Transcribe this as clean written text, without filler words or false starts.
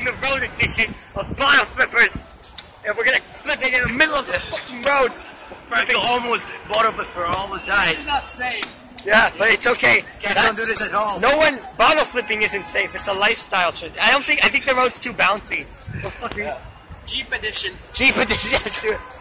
the road edition of bottle flippers. And we're gonna flip it in the middle of the fucking road. Frank almost bottle flipper almost died. It's not safe. Yeah, but it's okay. Guys, don't do this at home. No one, bottle flipping isn't safe. It's a lifestyle choice. I think the road's too bouncy. Well, fucking Jeep edition. Jeep edition, yes, do it.